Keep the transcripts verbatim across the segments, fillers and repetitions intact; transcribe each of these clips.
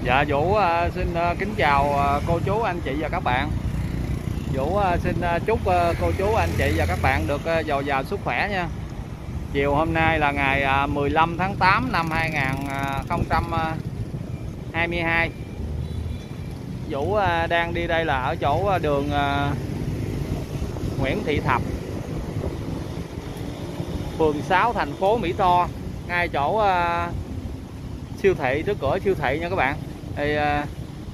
Dạ Vũ uh, xin uh, kính chào uh, cô chú anh chị và các bạn. Vũ uh, xin uh, chúc uh, cô chú anh chị và các bạn được uh, dồi dào sức khỏe nha. Chiều hôm nay là ngày uh, mười lăm tháng tám năm hai nghìn không trăm hai mươi hai. Vũ uh, đang đi đây là ở chỗ đường uh, Nguyễn Thị Thập, phường sáu, thành phố Mỹ Tho, ngay chỗ uh, siêu thị, trước cửa siêu thị nha các bạn. Thì uh,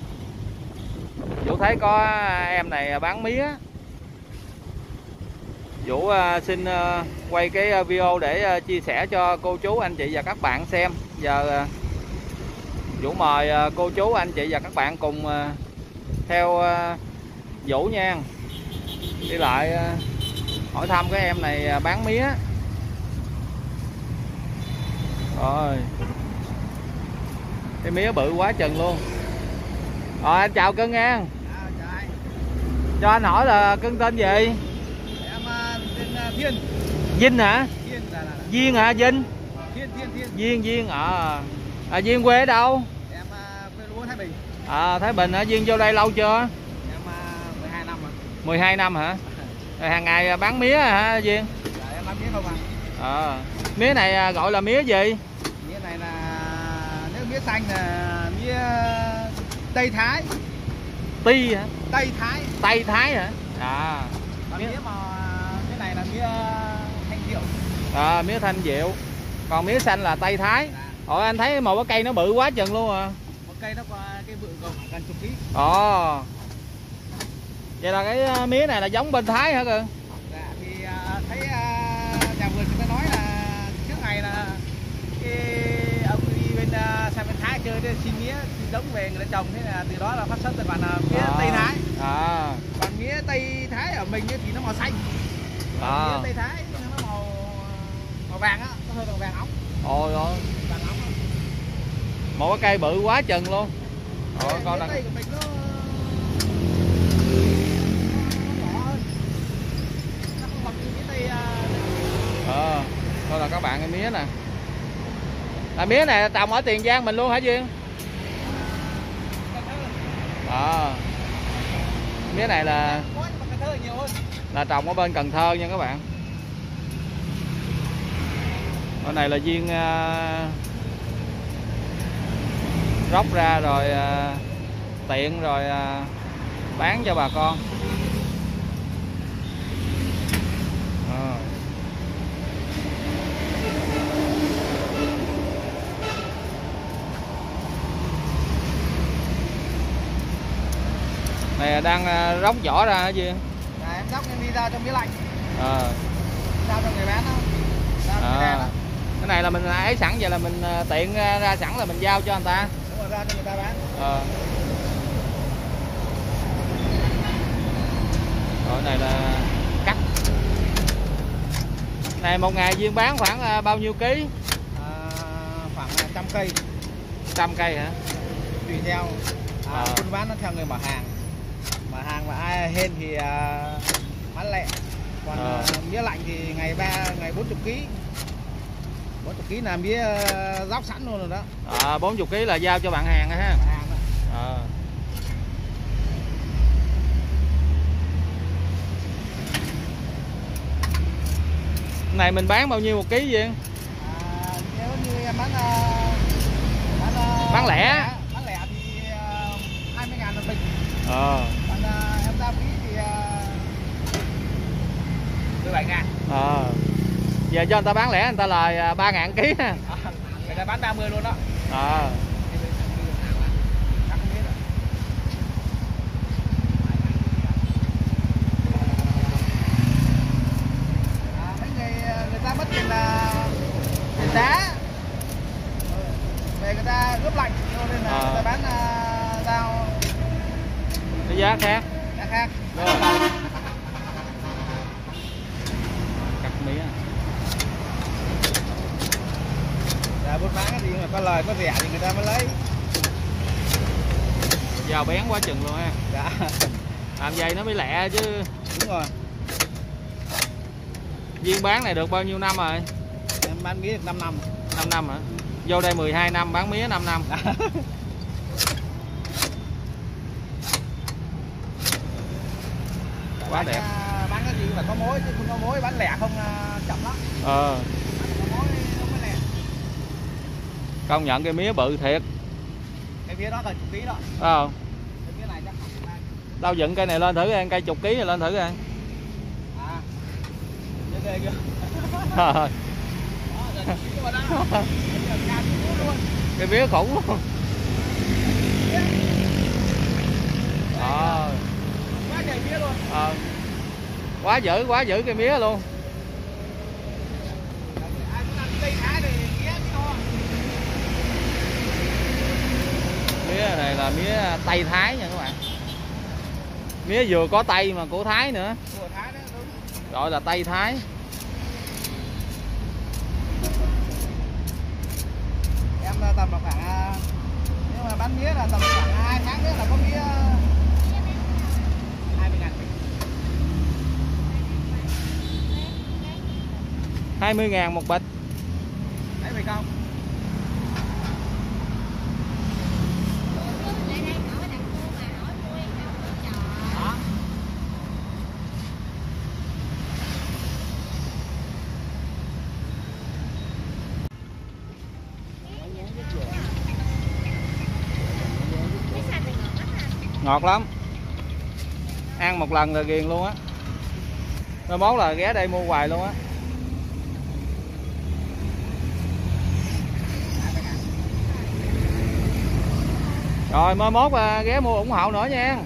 Vũ thấy có em này bán mía. Vũ uh, xin uh, quay cái video để uh, chia sẻ cho cô chú anh chị và các bạn xem. Giờ uh, Vũ mời uh, cô chú anh chị và các bạn cùng uh, theo uh, Vũ nha. Đi lại uh, hỏi thăm cái em này uh, bán mía. Rồi, cái mía bự quá chừng luôn. Rồi anh chào cưng nha. À, cho anh hỏi là cưng tên gì? Em uh, tên uh, Thiên. Vinh hả? Thiên là, là... Duyên hả? Vinh. Thiên Thiên Thiên. Duyên Duyên à. À Duyên quê ở đâu? Em uh, quê lúa Thái Bình. À Thái Bình hả? Duyên vô đây lâu chưa? Em uh, mười hai năm rồi. mười hai năm hả? Rồi hàng ngày bán mía hả Duyên? Dạ, em bán mía không à. À, mía này gọi là mía gì? Mía này là nếu mía xanh là mía Tây Thái. Ti hả? Tây Thái. Tây Thái hả? À. Còn mía, mía mà mía này là mía Thanh Diệu. À, mía Thanh Diệu. Còn mía xanh là Tây Thái. Dạ. Ồ, anh thấy một cái cây nó bự quá chừng luôn à. Một cây nó có cây bự gần gần chục ký. Ồ. Vậy là cái mía này là giống bên Thái hả cơ? Dạ, thì uh, thấy uh, nhà vườn người ta nói là trước ngày là cái ông đi bên uh, sang bên Thái chơi để xin mía, xin giống về người ta trồng, thế là từ đó là phát xuất từ bạn uh, mía à. Tây Thái. À. Còn mía Tây Thái ở mình thì nó màu xanh. À. Mía Tây Thái nó màu màu vàng á, nó hơi màu vàng óng. Ôi ôi. Vàng óng. Một cái cây bự quá chừng luôn. Ôi con này của mình nó Ờ, đây là các bạn cái mía nè. Là mía này trồng ở Tiền Giang mình luôn hả Duyên? À, mía này là là trồng ở bên Cần Thơ nha các bạn. Ở này là Duyên uh, róc ra rồi uh, tiện rồi uh, bán cho bà con. Này đang róc vỏ ra hả Duyên? Dạ, em róc em đi ra trong mía lạnh. À. Ra cho người bán đó. Ra À. Cái này là mình ấy sẵn vậy là mình tiện ra sẵn là mình giao cho người ta. Đúng rồi, ra cho người ta bán. À. Rồi này là cắt. Này một ngày Duyên bán khoảng bao nhiêu ký? À, khoảng trăm cây. Trăm cây hả? Tùy theo. À, à. Buôn bán nó theo người mở hàng. Mở hàng mà ai hên thì uh, bán lẻ. Còn à. uh, mía lạnh thì ngày ba ngày bốn mươi ký. bốn mươi ký là mía uh, róc sẵn luôn rồi đó. À, bốn mươi ký là giao cho bạn hàng ha. Hàng đó. À. Này mình bán bao nhiêu một ký Duyên? À, nếu như em bán uh, bán, uh, bán lẻ. Bán lẻ thì uh, hai mươi ngàn một bình. Ờ. Còn uh, em ra ký thì uh, mười bảy ngàn. Ờ. Giờ cho người ta bán lẻ người ta lời ba ngàn ký ha. À, người ta bán ba mươi luôn đó. Ờ. Giá về người ta ướp lạnh cho nên là à. người ta bán uh, giao cái giá khác. Giá khác. Cắt mía. Dạ, buôn bán thì có lời có rẻ thì người ta mới lấy. Giàu bén quá chừng luôn ha. Dạ. Làm vậy nó mới lẹ chứ. Đúng rồi. Duyên bán này được bao nhiêu năm rồi? Em bán mía được năm năm. năm năm hả? Vô đây mười hai năm bán mía năm năm. quá bán, đẹp. Bán cái gì là có mối chứ không có mối bán lẻ không chậm lắm. Ờ. Có mối không có lẻ. Công nhận cái mía bự thiệt. Cái mía đó gần chục ký đó. Ờ. Cái mía này chắc là Đâu dựng cây này lên thử ăn, cây chục ký này lên thử ăn. À. Như ghê kìa. Ờ. Cái mía khủng luôn. Ờ. Quá trời mía luôn. Ờ. Quá dữ, quá dữ cây mía luôn. Mía này là mía Tây Thái nha các bạn. Mía vừa có Tây mà của Thái nữa. Của Thái đó, đúng. Gọi là Tây Thái. Em tầm là khoảng, nhưng mà bán mía là tầm khoảng hai tháng nữa là có mía hai mươi ngàn. hai mươi ngàn một bịch. Thấy mày không? Đó. Ngọt lắm. Ăn một lần là ghiền luôn á. Mai mốt là ghé đây mua hoài luôn á. Rồi mai mốt ghé mua ủng hộ nữa nha.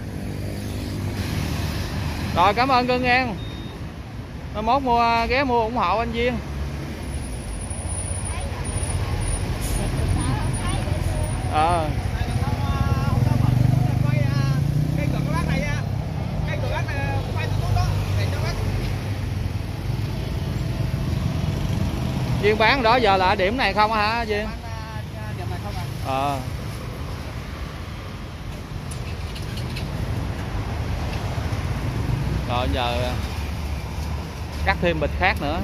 Rồi cảm ơn cưng nha. Mai mốt mua ghé mua ủng hộ anh Duyên. Ờ. Duyên bán đó giờ là điểm này không hả Duyên? Ờ. Rồi giờ cắt thêm bịch khác nữa.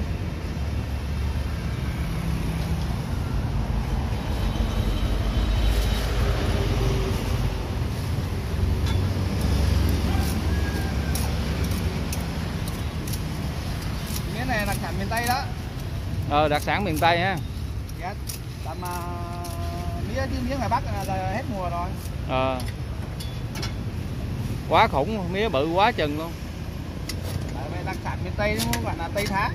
Mía này là sản miền Tây đó. Ờ, đặc sản miền Tây ha. Yes. Tầm uh, mía chứ mía ngoài Bắc là giờ hết mùa rồi. Ờ. Quá khủng, mía bự quá chừng luôn. Tại vì đặc sản miền Tây nó gọi là Tây Thái.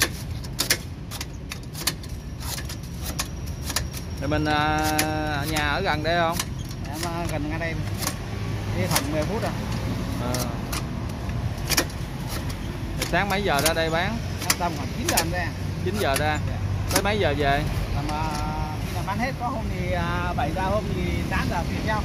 Thì mình à, nhà ở gần đây không? Em uh, gần ngay đây. Đi khoảng mười phút rồi. Ờ. Thì sáng mấy giờ ra đây bán? Tầm khoảng chín giờ ra. chín giờ ra. Tới mấy giờ về? Tầm uh, khi nào bán hết, có hôm thì uh, bảy giờ, hôm thì tám giờ tùy theo.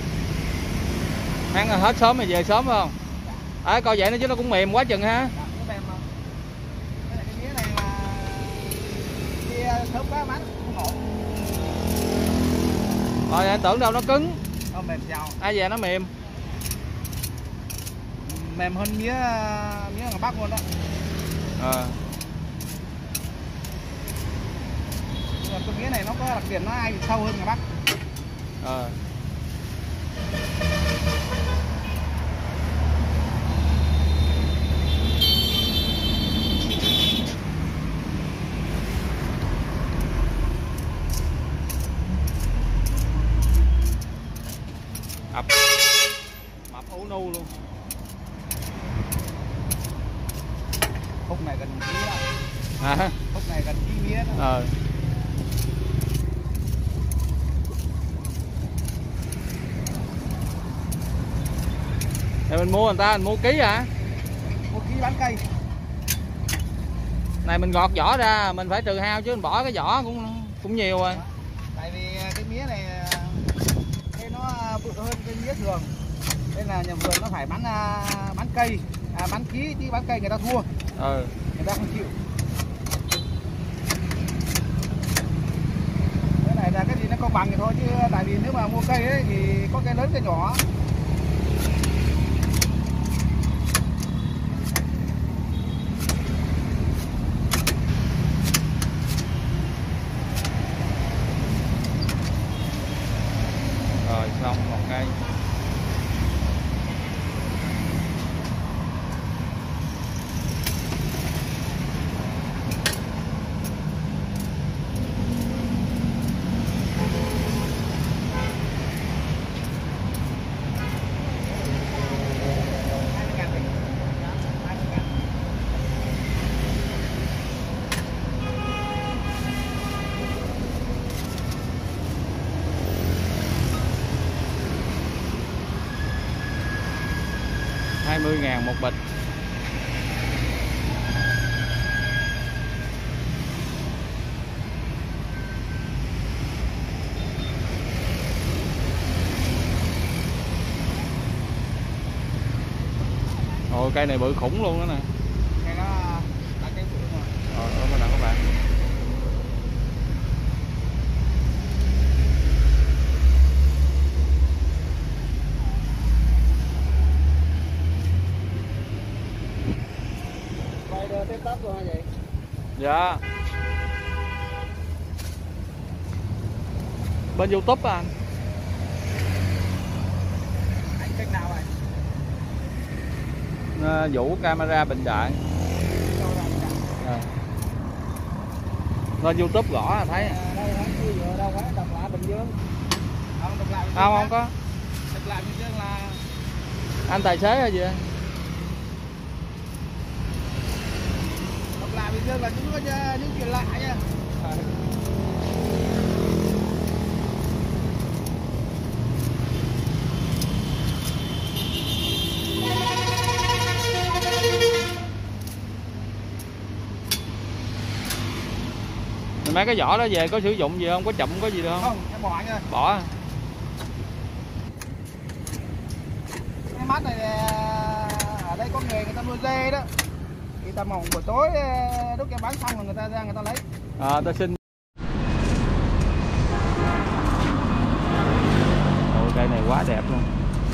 Bán hết sớm thì về sớm phải không? À, coi vậy nó chứ nó cũng mềm quá chừng ha. Dạ, nó mềm mà. Cái này, cái mía này là khi sớm quá bán không ổn. Rồi anh tưởng đâu nó cứng. Nó mềm giàu. Ai về nó mềm. Mềm hơn mía mía ngoài Bắc luôn đó. Ờ. Nhưng mà cái mía này nó có đặc điểm nó ai sâu hơn ngoài Bắc. Ờ. Ập mập ú nu luôn. Khúc này gần ký đó. Hả? Khúc này gần ký mía đó. Ờ. Thì mình mua người ta mình mua ký hả? Mua ký bán cây. Này mình gọt vỏ ra mình phải trừ hao chứ mình bỏ cái vỏ cũng cũng nhiều rồi. Tại vì cái mía này cái nó bự hơn cái mía thường. Nên là nhà vườn nó phải bán bán cây, à, bán ký chứ bán cây người ta thua. Ừ. Người ta không chịu. Cái này là cái gì nó công bằng thì thôi, chứ tại vì nếu mà mua cây ấy thì có cây lớn cây nhỏ. Rồi xong một cây. mươi ngàn một bịch. Ồ, cây này bự khủng luôn đó nè. Cây nó đã cái bự mà. Rồi, đó nè các bạn. Quay đưa tiếp tóc luôn hả vậy? Dạ. Bên YouTube á anh. Anh kênh nào vậy? À, Vũ camera Bình Đại. À. Lên YouTube gõ là thấy. À, đâu phải chưa vừa đâu phải Độc Lạ Bình Dương. Không, Độc Lạ Bình Dương. Không, không có. Độc Lạ Bình Dương là Anh tài xế hay gì? Độc Lạ Bình Dương là chúng có những chuyện lạ nha. Mấy cái vỏ đó về có sử dụng gì không? Có chụm có gì được không? Không, em bỏ anh ơi. Bỏ. Cái mắt này ở đây có người người ta nuôi dê đó. Thì tầm mỏng buổi tối lúc em bán xong rồi người ta ra người ta lấy. À, ta xin. Ôi, cây này quá đẹp luôn.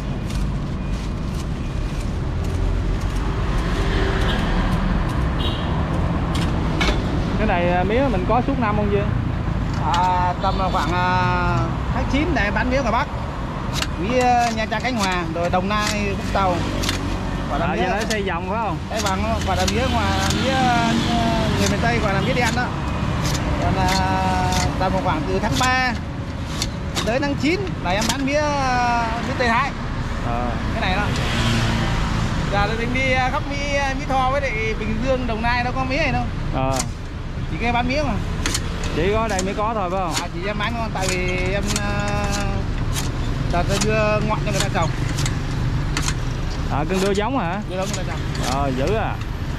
Cái này mía mình có suốt năm không chưa? À, tầm khoảng uh, tháng chín này bán mía ngoài Bắc, mía Nha Trang, Khánh Hòa, rồi Đồng Nai, Vũng Tàu. Quả là mía nó xây vòng phải không? Cái bằng quả là mía ngoài mía người miền Tây gọi là mía đen đó. Còn uh, tầm khoảng từ tháng ba tới tháng chín là em bán mía mía Tây Thái. À. Cái này đó. Giờ mình đi khắp Mỹ Mỹ Tho với lại Bình Dương, Đồng Nai đâu có mía này đâu. À. Chỉ cái bán mía mà. Chỉ có đây mới có thôi phải không? À, chỉ em bán ngon tại vì em uh, đưa ngọn cho người ta trồng. À, cưng đưa giống hả? Đưa giống người ta trồng. Ờ, dữ à.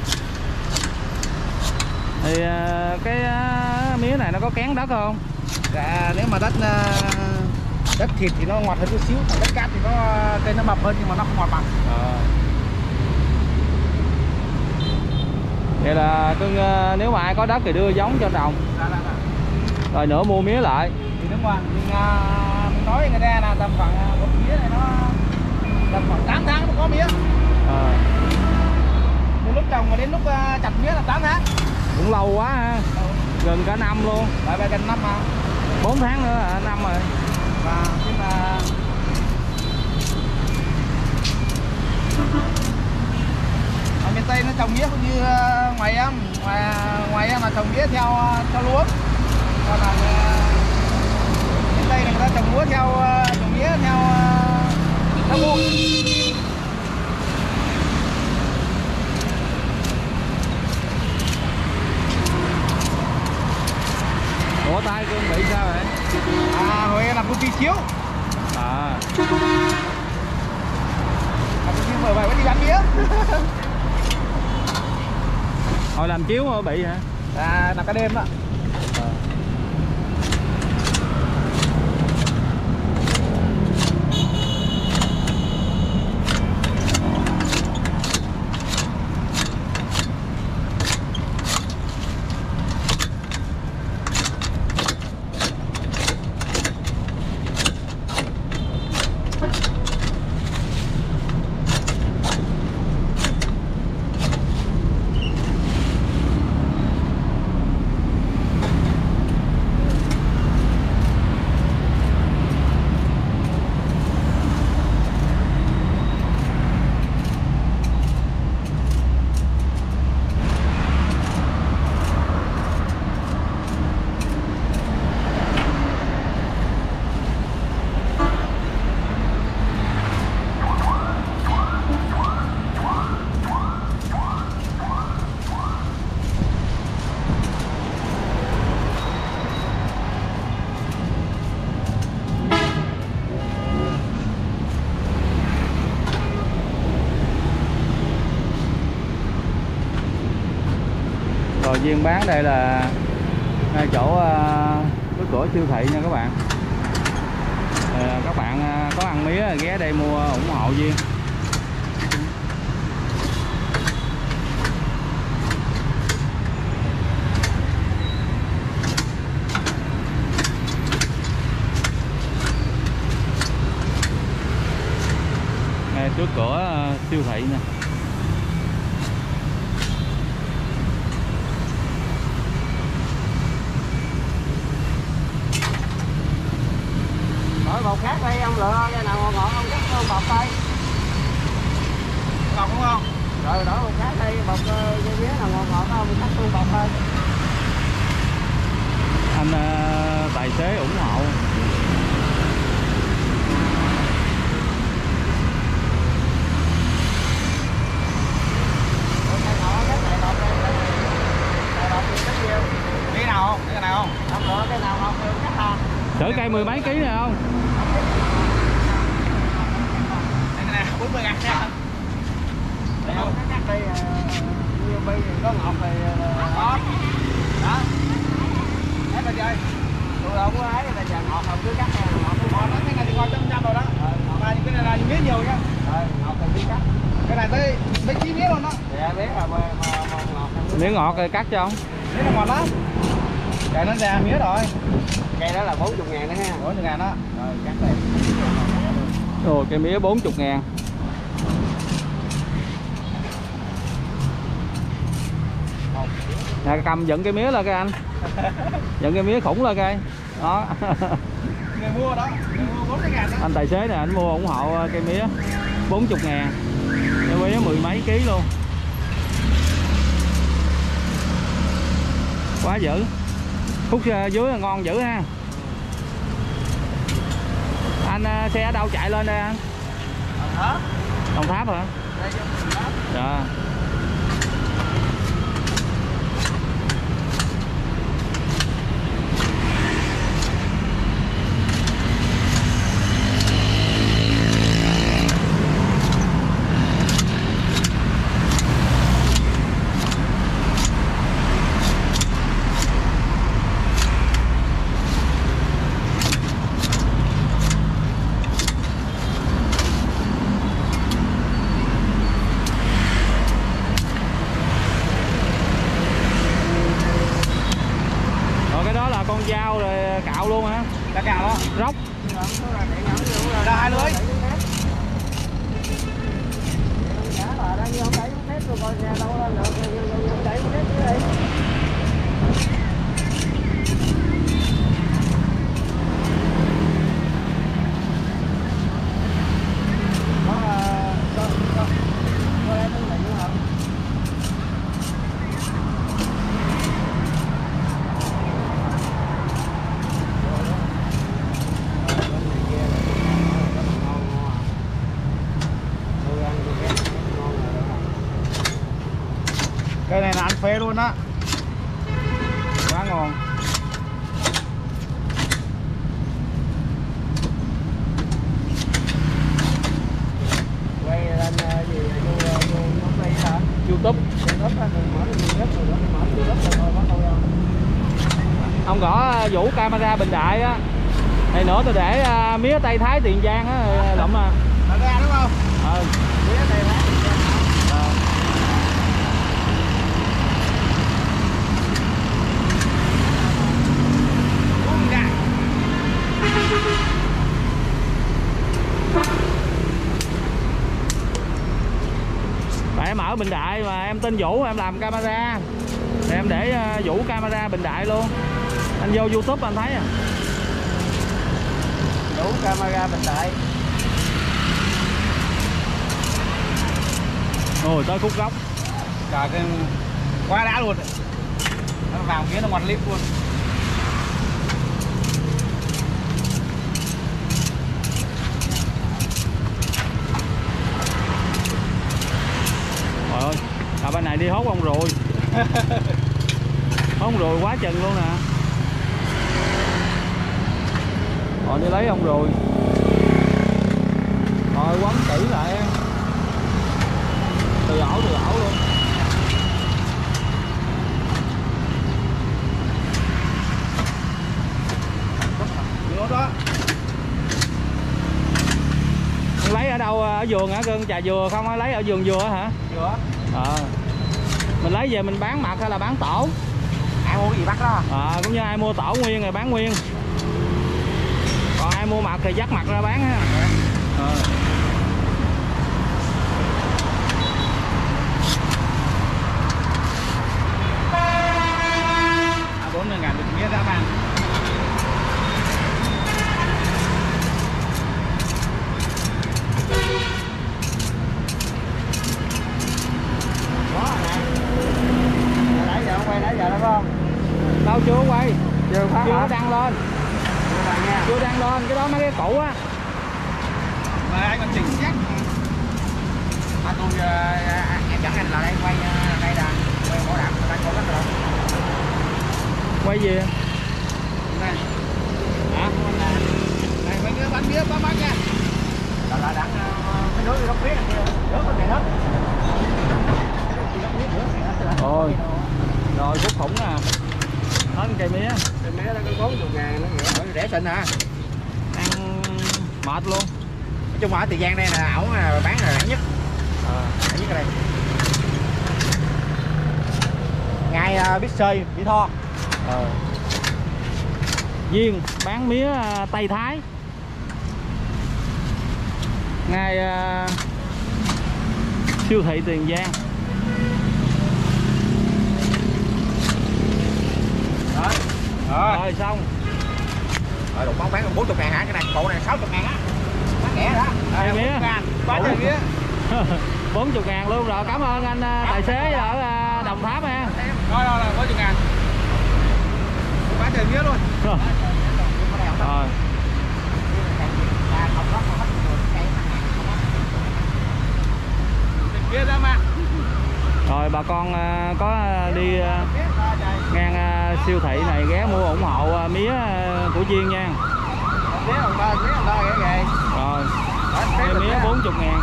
Thì uh, cái uh, mía này nó có kén đất không? Dạ, nếu mà đất uh, đất thịt thì nó ngọt hơn chút xíu, còn đất cát thì nó cây nó mập hơn nhưng mà nó không ngọt bằng. À. Vậy là cưng uh, nếu mà ai có đất thì đưa giống cho trồng. Dạ, dạ, dạ. Rồi nữa mua mía lại. Thì đúng rồi, mình, uh, mình nói người ta là tầm khoảng uh, một mía này nó tầm khoảng tám tháng nó có mía. À. Từ lúc trồng mà đến lúc uh, chặt mía là tám tháng. Cũng lâu quá ha. Ừ. Gần cả năm luôn. Tại vì gần năm mà. bốn tháng nữa là năm rồi. Và khi mà ở miền Tây nó trồng mía cũng như uh, ngoài em, ngoài ngoài em là trồng mía theo theo lúa. Còn là miền Tây này người ta trồng lúa theo trồng mía theo theo vụ. Ủa tay cưng bị sao vậy? À, hồi em làm công ty chiếu. À. Làm công ty vừa vậy mới đi bán mía. Hồi làm chiếu mà bị hả? À, làm cả đêm đó. À. viên bán đây là ngay chỗ cái cửa siêu thị nha các bạn. À, các bạn có ăn mía ghé đây mua ủng hộ Duyên. Đây, trước cửa siêu thị nè. Đổi bột khác đây ông lựa cái nào ngọt ngọt ông cắt không bột đây. Ngọt đúng không? Rồi đổi bột khác đây, bột dưa mía nào ngọt ngọt không cắt không bột thôi. Anh uh, tài xế ủng hộ. Cái nào không? Cái nào không? Không lựa cái nào ngọt được cắt à. Thử cây mười mấy ký này không? Đây nè, bốn mươi ngàn nha. Đây không, cắt đây như bây có ngọt thì đó. Đó. Hết rồi chơi. Tôi đâu có ấy là giờ ngọt không cứ cắt nha, ngọt không ngọt đó, cái này thì ngon trăm trăm rồi đó. Mà cái này là mía nhiều nha. Rồi, ngọt thì cứ cắt. Cái này tới mấy ký mía luôn đó. Dạ, mía là mà ngọt. Mía ngọt thì cắt cho không? Mía nó ngọt lắm. Cây nó ra mía rồi. Cây đó là bốn mươi ngàn đó ha. bốn mươi ngàn đó. Rồi cắt đây. Ồ, cây mía bốn mươi ngàn. Nè, cầm dựng cái mía lên cái anh. Dựng cái mía khủng lên cây. Đó. Người mua đó, người mua bốn mươi ngàn đó. Anh tài xế này anh mua ủng hộ cây mía bốn mươi ngàn. Cây mía mười mấy ký luôn. Quá dữ. Khúc dưới là ngon dữ ha. Anh xe ở đâu chạy lên đây anh? Đồng Tháp. Đồng Tháp hả? Dạ. Con dao rồi cạo luôn hả? Đã cạo đó. Róc. Ra hai lưới. Cây này là ăn phê luôn á. Quá ngon. Quay lên gì vô vô đây hả? YouTube. YouTube á, đừng mở YouTube rồi đó, mở YouTube rồi bắt đầu. Ông gõ Vũ camera Bình Đại á. Này nữa tôi để uh, mía Tây Thái Tiền Giang á lụm à. Là ra đúng không? Ờ. Mía Tây Thái Tiền Giang. Tại em ở Bình Đại mà em tên Vũ, em làm camera thì em để uh, Vũ camera Bình Đại luôn. Anh vô YouTube anh thấy à. Vũ camera Bình Đại. Ôi tới khúc góc. Trời cái quá đã luôn. Nó vào kia nó ngọt clip luôn. Trời ơi, à bên này đi hốt ông ruồi. Hốt ông ruồi quá chừng luôn nè. Rồi đi lấy ông ruồi. Rồi quấn kỹ lại. Từ ổ từ ổ luôn. đó. Lấy ở đâu, ở vườn hả cưng? Trà dừa không, lấy ở vườn dừa hả? Dừa. Ờ. Mình lấy về mình bán mặt hay là bán tổ? Ai mua cái gì bắt đó? À, cũng như ai mua tổ nguyên rồi bán nguyên. Còn ai mua mặt thì dắt mặt ra bán ha. À. bốn mươi ngàn được mía ra bàn. Nãy giờ không quay, nãy giờ đúng không? Đâu chưa quay, Chưa phát chưa hả? đăng lên, Nha. chưa đăng lên, cái đó mấy cái cũ á. Mà anh còn chỉnh xét. À, tôi uh, em dẫn anh là đây quay uh, đây là quay bỏ đạp đang có rất là Quay gì? này. Hả? Này mấy đứa bánh bía bánh bánh nha. Là là đang mấy đứa đi góc phía kia, đứa có chạy hết. Rồi, rồi phút khủng nè. Hết cây mía. Cây mía nó có bốn mươi ngàn nó rẻ xịn hả? Ăn mệt luôn. Nói chung ở Tiền Giang đây là ổng bán là rẻ nhất. À. Rẻ nhất ở đây. Ngay uh, Big C, Mỹ Tho. Ờ. Duyên bán mía Tây Thái. Ngay uh, siêu thị Tiền Giang. Đó. Rồi. Rồi xong. Rồi đụng bóng bán bốn mươi ngàn hả? Cái này bộ này sáu mươi ngàn á. Bán rẻ đó. Đây mía. Bán trời mía. bốn mươi ngàn luôn rồi. Cảm ơn anh tài xế ở Đồng Tháp nha. Rồi rồi rồi bốn mươi ngàn. Bán trời mía luôn. Rồi. Rồi. Mía ra mà. Rồi bà con có đi ngang siêu thị này ghé mua ủng hộ mía của Duyên nha. Mía đồng ba, mía đồng ba ghê. Rồi. Cây mía bốn mươi ngàn.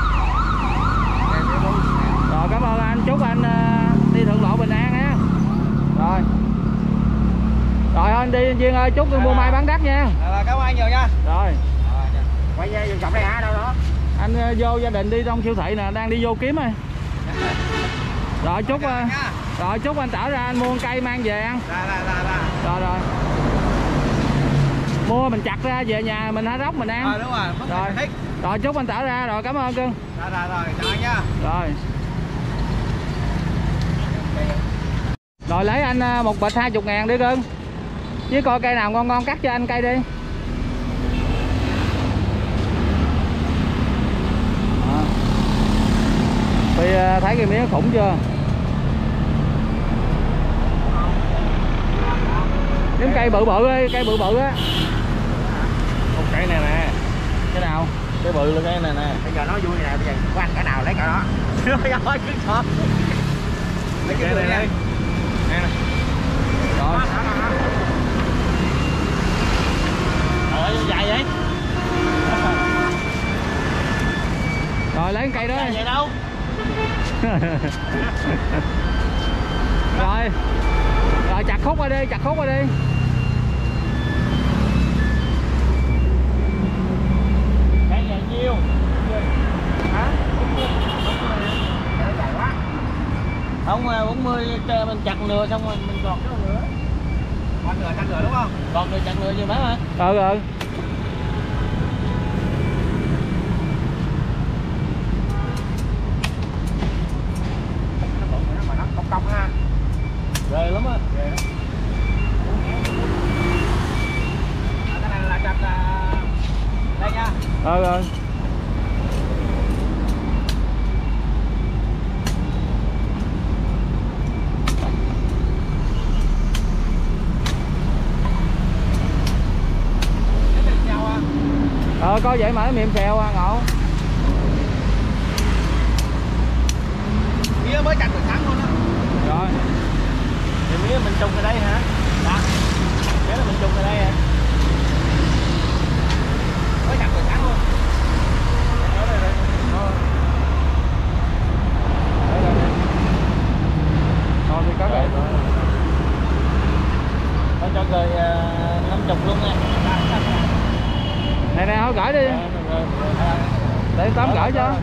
Rồi cảm ơn anh, chúc anh đi thuận lộ bình an ha. Rồi. Rồi anh đi Duyên ơi, chúc tôi mua mai bán đắt nha. Rồi cảm ơn anh nhiều nha. Rồi. Quay về vòng đây hả, đâu đó? Anh vô gia đình đi trong siêu thị nè, đang đi vô kiếm rồi. Rồi chúc rồi chúc anh trở ra anh mua cây mang về ăn. Rồi rồi rồi. Rồi rồi. Mua mình chặt ra về nhà mình hái róc mình ăn. Rồi đúng rồi. Rồi. Rồi chúc anh trở ra rồi, cảm ơn cưng. Rồi rồi rồi, chào anh nha. Rồi. Rồi lấy anh một bịch hai mươi ngàn đi cưng. Chứ coi cây nào ngon ngon cắt cho anh cây đi. Đó. Thì thấy cái mía khủng chưa? Những cây bự bự ấy, cây bự bự á. Một cây này nè. Cái nào? Cái bự là cái này nè. Bây giờ nói vui nè, bây giờ của anh cái nào lấy cái đó. Rồi cứ sợ. Lấy cái này đây. Nè nè. Rồi. Rồi dài vậy. Rồi lấy cây đó. Vậy đâu? Rồi. Rồi chặt khúc qua đi, chặt khúc qua đi. Cây này nhiêu? Hả? Không, bốn mươi mình chặt nửa xong rồi mình gọt cái nữa. Còn nửa chặt nửa đúng không? Còn nửa chặt nửa gì bán hả? Ừ ừ. Nó cong cong ha. Ghê lắm á. Ghê lắm. Cái này là chặt đây nha. Ừ ừ. Ờ có vậy mà nó mềm xèo à, ngộ. Mía mới chặt từ sáng luôn á. Rồi. Thì mía mình trồng ở đây hả? Dạ. Mía là mình trồng ở đây hả? Mới chặt từ sáng luôn. Ở đây đây. Thôi. Thôi thì có vậy. Thôi cho cười năm chục luôn nha. Này nè, thôi gửi đi. Để anh Tám gửi cho.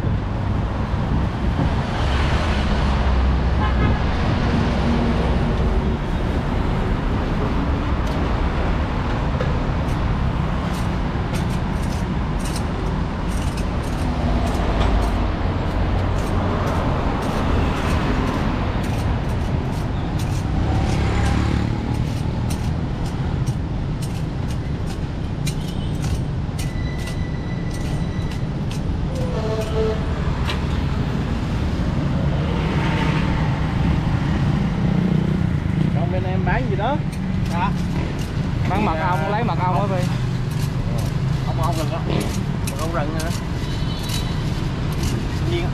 Bán gì đó? Dạ. Bán mật ong, lấy mật ong á Phi. Ông ong rừng á. Mật ong rừng hả? Nhiên á.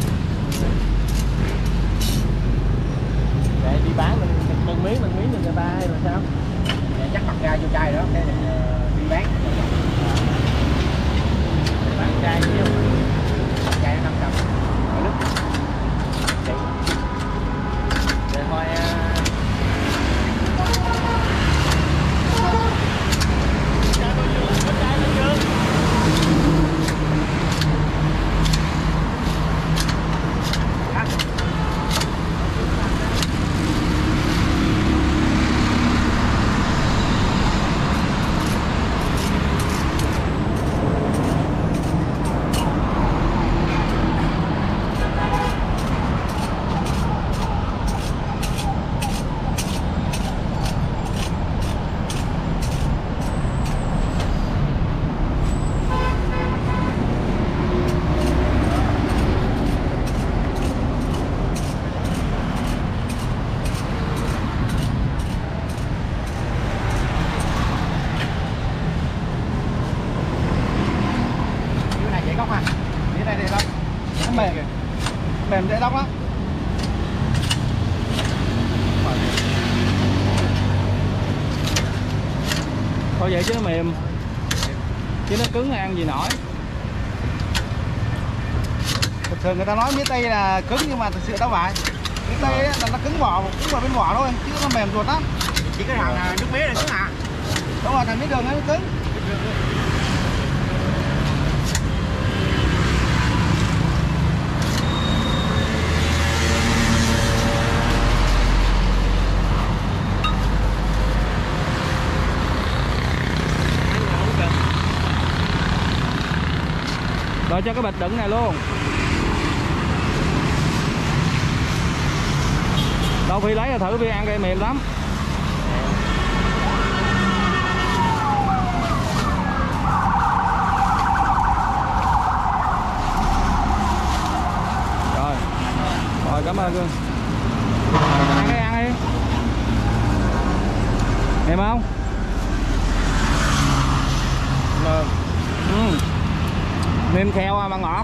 Để đi bán mình từng miếng từng miếng cho người ta hay là sao? Dạ, chắc mặt ra vô chai đó cái mình đi bán. Bán chai nhiêu? Chai năm trăm. Ở nước. Để thôi. Mềm mềm dễ đóng lắm. Thôi vậy chứ nó mềm, chứ nó cứng ăn gì nổi. Thực sự người ta nói mía tây là cứng nhưng mà thực sự đâu phải. Mía tây là nó cứng vỏ, cứng vào bên vỏ thôi chứ nó mềm ruột lắm. Chỉ cái thằng nước mía này cứng à? Đúng rồi, thằng mía đường nó cứng. Rồi cho cái bịch đựng này luôn. Đâu Phi lấy ra thử Phi ăn cây mềm lắm. Rồi. Rồi cảm ơn Cương. Ăn đi, ăn đi. Mềm không? Mềm. Ừ. Nêm kheo mà ngọt.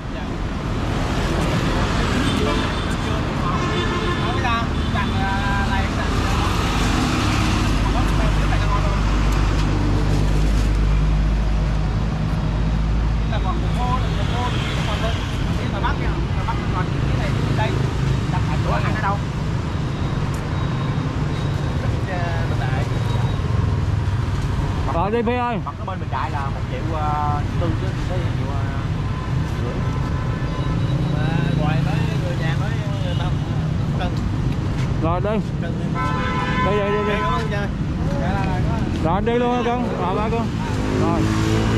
Rồi đi Phi ơi. Mặt cái bên mình chạy là một triệu tư chứ tới triệu rưỡi. Rồi nói người nhà nói năm cân. Rồi đi. Cân đi. Đi đi đi. Cảm ơn chơi. Rồi đi luôn con. Rồi ba con. Rồi.